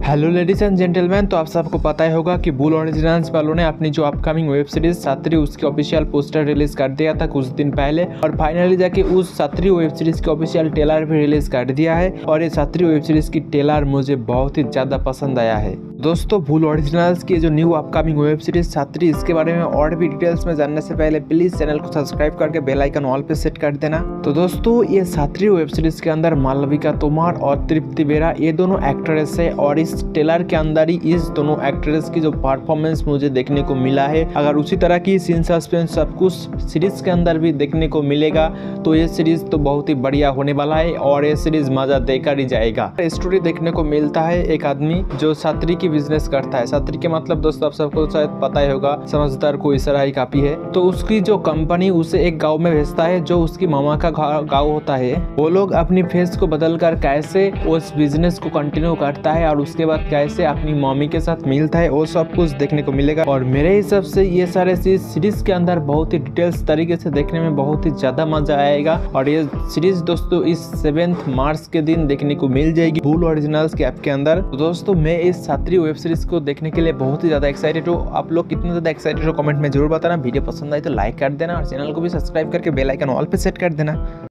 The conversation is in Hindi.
हेलो लेडीज एंड जेंटलमैन, तो आप सबको पता ही होगा कि बुल ओरिजिनल्स वालों ने अपनी जो अपकमिंग वेब सीरीज सात्री उसकी ऑफिशियल पोस्टर रिलीज कर दिया था कुछ दिन पहले, और फाइनली जाके उस सात्री वेब सीरीज की ऑफिशियल ट्रेलर भी रिलीज कर दिया है। और ये सात्री वेब सीरीज की ट्रेलर मुझे बहुत ही ज्यादा पसंद आया है। दोस्तों, बुल ओरिजिनल्स की जो न्यू अपकमिंग वेब सीरीज सात्री, इसके बारे में और भी डिटेल्स में जानने से पहले प्लीज चैनल को सब्सक्राइब करके बेल आइकन ऑल पे सेट कर देना। तो दोस्तों, ये सात्री वेब सीरीज के अंदर मालविका तोमर और तृप्ति बेरा ये दोनों एक्ट्रेस है, और इस ट्रेलर के अंदर ही इस दोनों एक्ट्रेस की जो परफॉर्मेंस मुझे देखने को मिला है, अगर उसी तरह की सीन सस्पेंस सब कुछ सीरीज के अंदर भी देखने को मिलेगा तो ये सीरीज तो बहुत ही बढ़िया होने वाला है और ये सीरीज मजा देकर ही जाएगा। स्टोरी देखने को मिलता है एक आदमी जो सात्री की बिजनेस करता है। सात्री के मतलब दोस्तों आप सबको शायद पता ही होगा, समझदार को इशारा ही काफी है। तो उसकी जो कंपनी उसे एक गाँव में भेजता है जो उसकी मामा का गाँव होता है। वो लोग अपनी फेस को बदल कर कैसे उस बिजनेस को कंटिन्यू करता है और उसके बाद कैसे अपनी मम्मी के साथ मिलता है, वो सब कुछ देखने को मिलेगा। और मेरे हिसाब से ये सारे चीज सीरीज के अंदर बहुत ही डिटेल्स तरीके से देखने में बहुत ही ज्यादा मजा आएगा। और ये सीरीज दोस्तों इस 7 मार्च के दिन देखने को मिल जाएगी बुल ओरिजिनल्स के ऐप के अंदर। तो दोस्तों, मैं इस सात्री वेब सीरीज को देखने के लिए बहुत ही ज्यादा एक्साइटेड हूँ। आप लोग कितना ज्यादा एक्साइटेड हो कमेंट में जरूर बताना। वीडियो पसंद आए तो लाइक कर देना और चैनल को भी सब्सक्राइब करके बेल आइकन ऑल पे सेट कर देना।